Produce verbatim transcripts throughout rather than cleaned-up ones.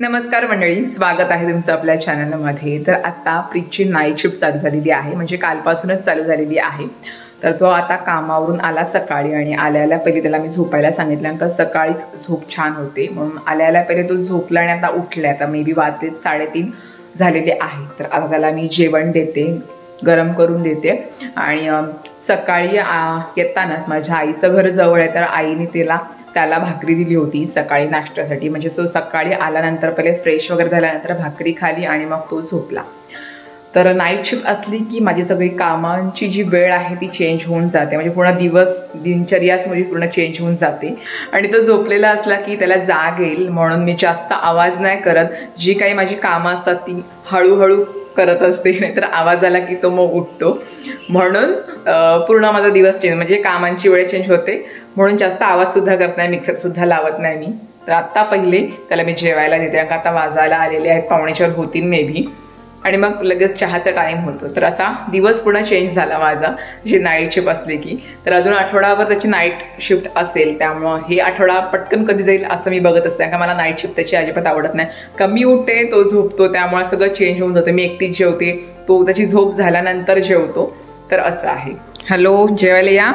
नमस्कार मंडळी, स्वागत आहे तुमचं आपल्या चॅनलमध्ये। तर आता प्रीतची नाईट शिफ्ट चालू झालेली आहे, म्हणजे कालपासूनच चालू झालेली आहे। तर तो आता कामावरून आला सकाळी आणि आल्याला पहिले त्याला मी झोपायला सांगितलं, कारण सकाळीच झोप छान होते म्हणून आल्याला पहिले तो झोपला आणि आता उठला। आता मे बी वाजले साडेतीन झालेले आहे। तर आता त्याला मी जेवण देते, गरम करून देते। आणि सकाळी येतानाच माझ्या आईचं घर जवळ आहे, तर आईने तिला त्याला भाकरी दिली होती सकाळी नाश्त्यासाठी। म्हणजे तो सकाळी आल्यानंतर पहिले फ्रेश वगैरे झाल्यानंतर भाकरी खाली आणि मग तो झोपला। तर नाईट शिफ्ट असली की माझी सगळी कामांची जी वेळ आहे ती चेंज होऊन जाते, म्हणजे पूर्ण दिवस दिनचर्याच म्हणजे पूर्ण चेंज होऊन जाते। आणि तो झोपलेला असला की त्याला जाग येईल म्हणून मी जास्त आवाज नाही करत, जी काही माझी कामं असतात ती हळूहळू करत असते, नाहीतर आवाज आला की तो मग उठतो। म्हणून पूर्ण माझा दिवस चेंज म्हणजे कामांची वेळ चेंज होते, म्हणून जास्त आवाज सुद्धा करत नाही, मिक्सर सुद्धा लावत नाही मी। तर आता पहिले त्याला मी जेवायला देते, कारण आता वाजायला आलेले आहेत पावणे चार होतील मे बी, आणि मग लगेच चहाचा टाइम होतो। तर असा दिवस पूर्ण चेंज झाला माझा जे नाईट शिफ्ट असले की। तर अजून आठवडाभर त्याची नाईट शिफ्ट असेल, त्यामुळं हे आठवडा पटकन कधी जाईल असं मी बघत असते, कारण मला नाईट शिफ्ट त्याची अजिबात आवडत नाही। कमी उठते, तो झोपतो, त्यामुळे सगळं चेंज होऊन जातं। मी एकटीच जेवते, तो त्याची झोप झाल्यानंतर जेवतो। तर असं आहे। हॅलो, जेवायला या।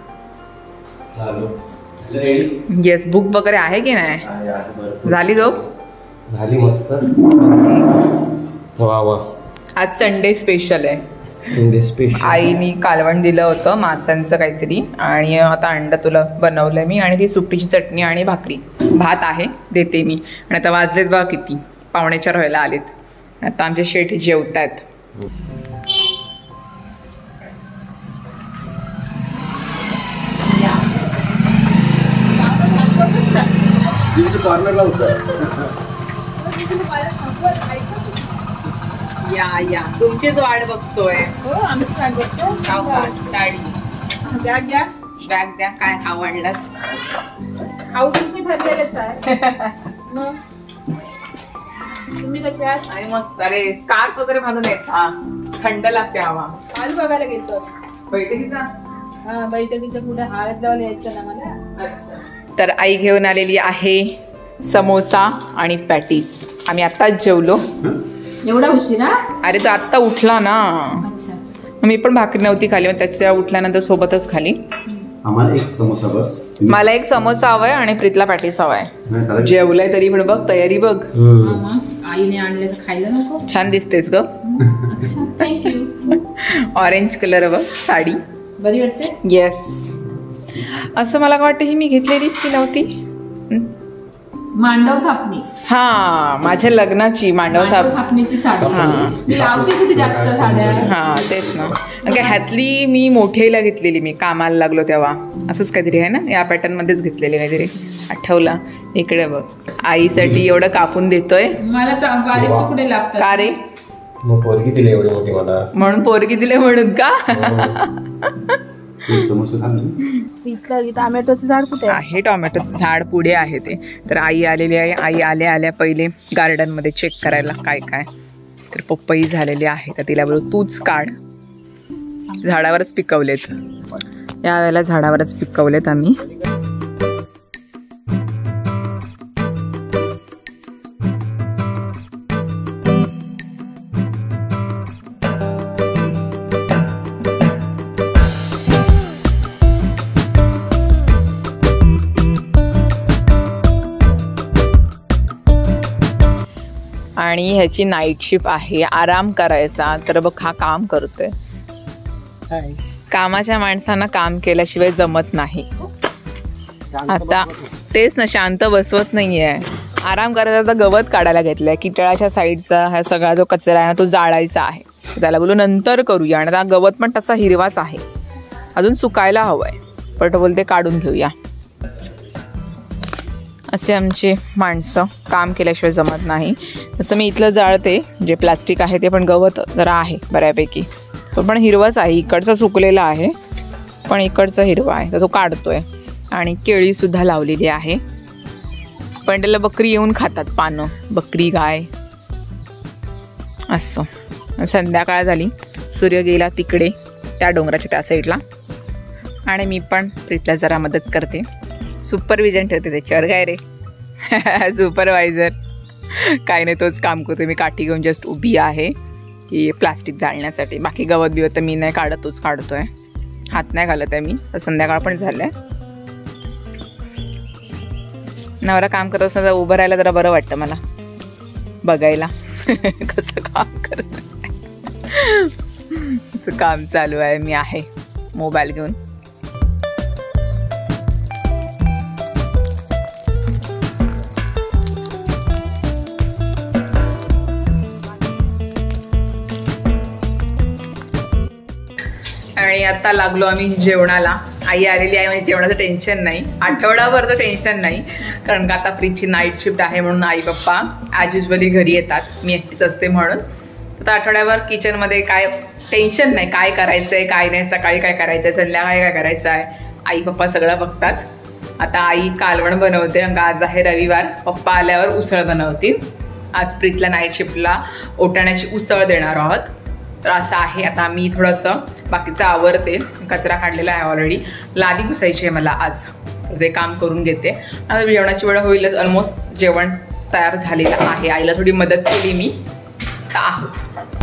येस, भूक वगैरे आहे की नाही? झाली झोप? झाली मस्त। वा वा, आज संडे स्पेशल आहे। संडे स्पेशल आईनी कालवण दिलं होतं माशांचं काहीतरी, आणि आता अंडा तुला बनवलंय मी, आणि ती सुट्टीची चटणी आणि भाकरी, भात आहे देते मी। आणि आता वाजलेत बघा किती, पावणे चार व्हायला आलेत। आता आमचे शेठ जेवतायत। या या, तुमचीच वाट बघतोय। हो, आमची वाट बघतो। साडी बॅग घ्या, बॅग द्या, काय आवडलं खाऊ तुमचे ठरलेलेच आहे। मग तुम्ही कसे आहात? आणि मस्त। अरे स्कार्फ वगैरे बांधून यायचा, हा थंड लागते हवा। आज बघायला गेलो बैठकीचा, हा बैठकीच्या पुढे हाळद लावायला यायचं ना मला। अच्छा। तर आई घेऊन आलेली आहे समोसा आणि पॅटीस। आम्ही आत्ताच जेवलो। एवढा उशिरा? अरे तो आत्ता उठला ना। अच्छा। मी पण भाकरी नव्हती खाली, मग त्याच्या उठल्यानंतर सोबतच खाली। आम्हाला एक समोसा बस। मला एक समोसा हवाय आणि प्रीतला पॅटीस हवाय। जेवलंय तरी पण बघ, तयारी बघ। आईने आणले तर खायला नको? छान दिसतेस ग। अच्छा, थँक्यू। ऑरेंज कलर बघ साडी, बरी वाटते। येस, असं मला वाटतं ही मी घेतलेली की नव्हती। मांडव थापणी, हा माझ्या लग्नाची मांडव थापणीची साडी। मी लावते कुठे जास्त साड्या। हा तेच ना, काय ह्यातली मी मोठ्याला घेतलेली, मी कामाला लागलो तेव्हा असंच काहीतरी आहे ना, या पॅटर्न मध्येच घेतलेली काहीतरी, आठवला। इकडे बघ, आईसाठी एवढं कापून देतोय। मला बारीक तुकडे लागतात का रे? मग पोरगी दिली एवढी मोठी मला, म्हणून पोरगी दिले म्हणून का? टोमॅटोचं झाड कुठे आहे? टोमॅटोचं झाड पुढे आहे ते। तर आई आलेली आहे। आई आल्या आल्या पहिले गार्डन मध्ये चेक करायला काय काय। तर पपई झालेली आहे, तर तिला बोलू तूच काढ। झाडावरच पिकवलेत, या वेळेला झाडावरच पिकवलेत आम्ही। आणि ह्याची नाईट शिफ्ट आहे, आराम करायचा। तर बघ हा काम करतोय। कामाच्या माणसांना काम केल्याशिवाय जमत नाही। आता तेच ना, शांत बसवत नाहीये, आराम करायचा। आता गवत काढायला घेतलंय, किटळाच्या साईडचा हा सगळा जो कचरा आहे ना तो जाळायचा आहे। त्याला बोलू नंतर करूया, आणि आता गवत पण तसा हिरवाच आहे, अजून सुकायला हवंय, पण बोलते काढून घेऊया। असे आमचे माणसं, काम केल्याशिवाय जमत नाही। जसं मी इथलं जाळते, जे प्लास्टिक आहे ते पण गवत जरा आहे बऱ्यापैकी, तो पण हिरवाच आहे। इकडचा सुकलेला आहे, पण इकडचा हिरवा आहे, तर तो काढतोय। आणि केळीसुद्धा लावलेली आहे, पण त्याला बकरी येऊन खातात पानं, बकरी गाय असं। संध्याकाळ झाली, सूर्य गेला तिकडे त्या डोंगराच्या त्या साईडला, आणि मी पण प्रीतला जरा मदत करते, सुपरविजन ठेवते त्याच्यावर। काय रे सुपरवायझर काय नाही तोच काम करतो मी. काठी घेऊन जस्ट उभी आहे की प्लास्टिक जाळण्यासाठी. बाकी गवत बिवत तर मी नाही काढत, तोच काढतोय. हात नाही घालत आहे मी. तर संध्याकाळ पण झालंय. नवरा काम करत असताना उभं राहायला जरा बरं वाटतं मला बघायला कसं काम करत. काम चालू आहे. मी आहे मोबाईल घेऊन. आणि आता लागलो आम्ही जेवणाला. आई आलेली आहे म्हणजे जेवणाचं टेन्शन नाही. आठवडाभर तर टेन्शन नाही, कारण का आता प्रीतची नाईट शिफ्ट आहे म्हणून आई पप्पा ॲज युजली घरी येतात. मी एकटीच असते म्हणून. आता आठवड्याभर किचनमध्ये काय टेन्शन नाही. काय करायचं आहे काय नाही, सकाळी काय करायचं आहे, संध्याकाळी काय करायचं आहे, आई पप्पा सगळं बघतात. आता आई कालवण बनवते, कारण आज आहे रविवार. पप्पा आल्यावर उसळ बनवतील. आज प्रीतला नाईट शिफ्टला ओटाण्याची उसळ देणार आहोत. तर असं आहे. आता मी थोडंसं बाकीचं आवरते. कचरा काढलेला आहे ऑलरेडी. लादी पुसायची आहे मला आज, तर ते काम करून घेते. आता जेवणाची वेळ होईलच. ऑलमोस्ट जेवण तयार झालेलं आहे. आईला थोडी मदत केली मी. तर आहोत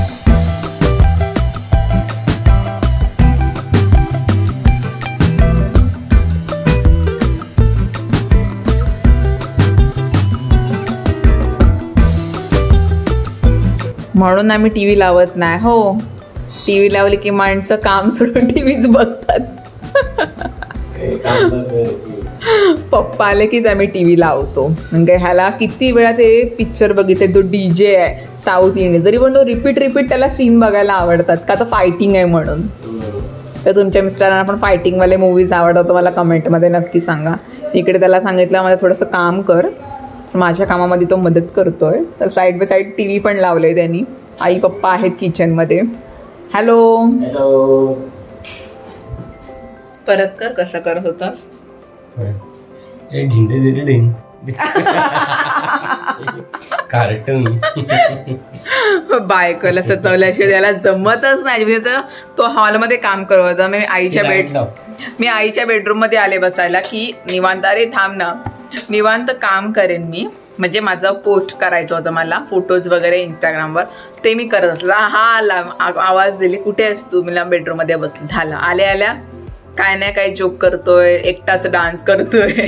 म्हणून आम्ही टी व्ही लावत नाही. हो, टी व्ही लावली की माणसं काम सोडून टी व्हीच बघतात. पप्पा आले कीच आम्ही टी व्ही लावतो. म्हणजे ह्याला किती वेळा ते पिक्चर बघितले. तो डी जे आहे साऊथ इंडियन, तरी पण तो रिपीट रिपीट त्याला सीन बघायला आवडतात. का तर फायटिंग आहे म्हणून. तर तुमच्या मिस्टरांना पण फायटिंगवाले मूवीज आवडतात तर मला कमेंटमध्ये नक्की सांगा. इकडे त्याला सांगितलं मला थोडंसं काम कर. माझ्या कामामध्ये तो मदत करतोय. तर side by side T V पण लावले त्यांनी. आई पप्पा आहेत किचनमध्ये. Hello hello. परत कर. कसं करत होतास? कार्टून. बायकोला सतवल्याशिवाय त्याला जमतच नाही. म्हणजे तो हॉलमध्ये काम करत होता. मी आईच्या बेड मी आईच्या बेडरूम मध्ये आले बसायला की निवांत. अरे थांब ना, निवांत काम करेन मी. म्हणजे माझं पोस्ट करायचं होतं मला, फोटोज वगैरे इंस्टाग्रामवर. ते मी करत असला. हा आला आवाज दिली, कुठे आहेस तू? मला बेडरूम मध्ये बसली. झालं. आल्या आल्या काय नाही काय जोक करतोय, एकटाच डान्स करतोय.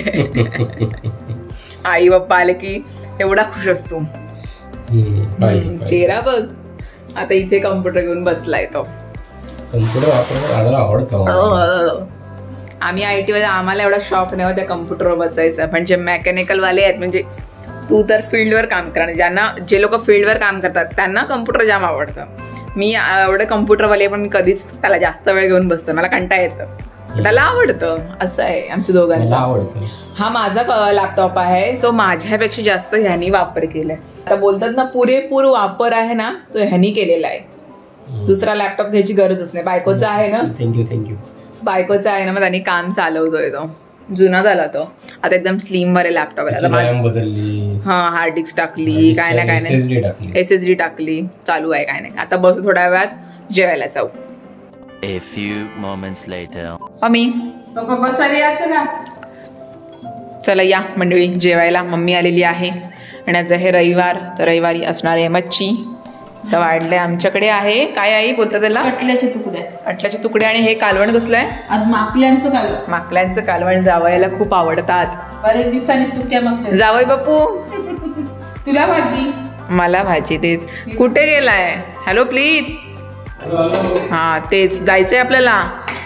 आई बाप्पा आले की एवढा खुश असतो. चेहरा बघ. आता इथे कम्प्युटर घेऊन बसलाय तो. कम्प्युटर वापरायला आवडतं. आम्ही आय टी मध्ये आम्हाला एवढा शॉक नाही होता कम्प्युटरवर बसायचा. पण जे मेकॅनिकल वाले आहेत, म्हणजे तू तर फील्डवर काम करा. ज्यांना जे लोक फील्डवर काम करतात त्यांना कम्प्युटर जाम आवडतं. मी एवढं कम्प्युटरवाले पण मी कधीच त्याला जास्त वेळ घेऊन बसतो. मला कंटाळा येतं. त्याला आवडतं. असं आहे आमच्या दोघांचं. आवडतं. हा माझा लॅपटॉप आहे, तो माझ्यापेक्षा जास्त ह्यानी वापर केलाय. आता बोलतात ना पुरेपूर वापर आहे ना, तो ह्यानी केलेला आहे. दुसरा लॅपटॉप घ्यायची गरजच नाही. बायकोचा आहे ना, थँक्यू थँक्यू बायकोचा आहे ना, मग त्यांनी काम चालवतोय. तो जुना झाला तो. आता एकदम स्लिम वर लॅपटॉप आहे. हा हार्ड डिस्क टाकली, काय ना काय नाही, एस एस डी टाकली. चालू आहे काय नाही. आता बसू थोड्या वेळात जेवायला जाऊ. A few moments later. Mummy चला चला या मंडळी जेवायला. मम्मी आलेली आहे आणि आज आहे रविवार. तर रविवारी असणार आहे मच्छी. तर वाढले आमच्याकडे आहे. काय आई बोलतात त्याला? कटल्याचे तुकडे. अटल्याचे तुकडे. आणि हे कालवण कसलं आहे? आज माकल्यांचं कालवण. माकल्यांचं कालवण जावयाला खूप आवडतात. बरेच दिवसांनी सुट्ट्या माकल्या. जावई बापू तुला भाजी, मला भाजी. तेच कुठे गेलाय? Hello please. हा तेच जायचंय आपल्याला.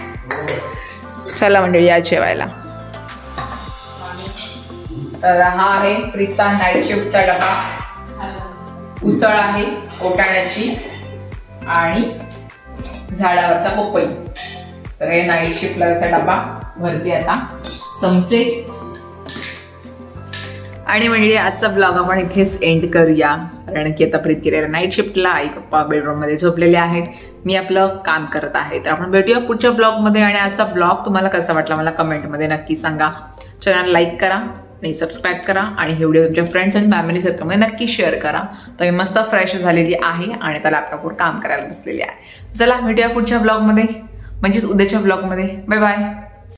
चला मंडळी या जेवायला. तर हा आहे प्रीतचा नाईट शिफ्टचा डबा. उसळ आहे ओटाण्याची आणि झाडावरचा पपई. तर हे नाईट शिफ्टचा डबा भरती. आता चमचे. आणि म्हणजे आजचा ब्लॉग आपण इथेच एंड करूया, कारण की आता प्रीत केलेल्या नाईट शिफ्टला. आई पप्पा बेडरूम मध्ये झोपलेले आहेत. मी आपलं काम करत आहे. तर आपण भेटूया पुढच्या ब्लॉगमध्ये. आणि आजचा ब्लॉग तुम्हाला कसा वाटला मला कमेंटमध्ये नक्की सांगा. चॅनल लाईक करा आणि सबस्क्राईब करा. आणि हे व्हिडिओ तुमच्या फ्रेंड्स आणि फॅमिली सर्कलमध्ये नक्की शेअर करा. तर मी मस्त फ्रेश झालेली आहे आणि त्या लॅपटॉपवर काम करायला बसलेली आहे. चला भेटूया पुढच्या ब्लॉगमध्ये, म्हणजेच उद्याच्या ब्लॉगमध्ये. Bye bye.